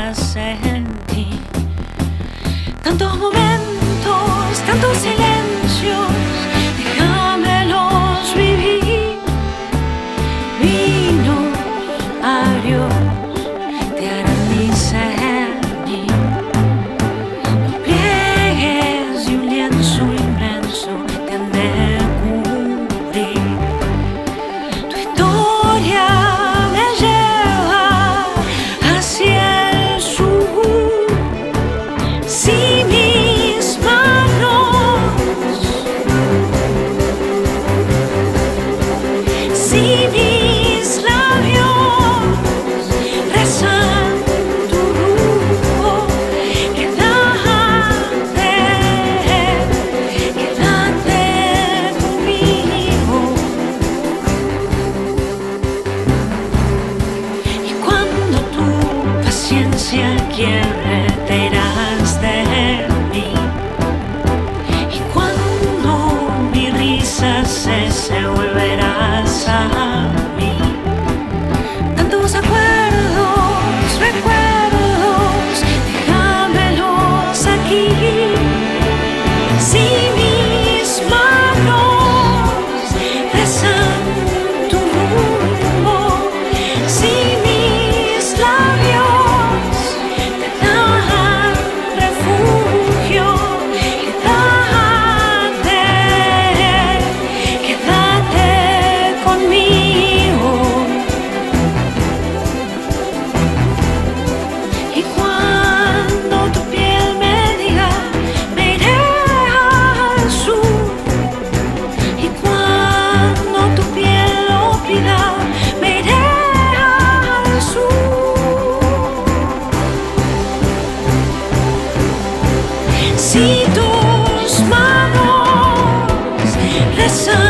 risas en ti. Tantos momentos, tantos silencios, déjamelos vivir. Vinos agrios te harán discernir. Los pliegues de un lienzo inmenso te han de cubrir. Tu historia me lleva hacia el sur. Si mis manos, si mis labios rezan tu rumbo, quédate conmigo. Y cuando tu paciencia quiebre, te irás de mí. Y cuando mi risa cese, volverás a mí. Tantos acuerdos, recuerdos, déjamelos aquí. Si mis manos rezan tu rumbo, si mis labios te dan refugio, quédate conmigo. Y cuando tu piel me diga, me iré al sur. Y cuando tu piel lo pida, me iré al sur. Si tus manos rezan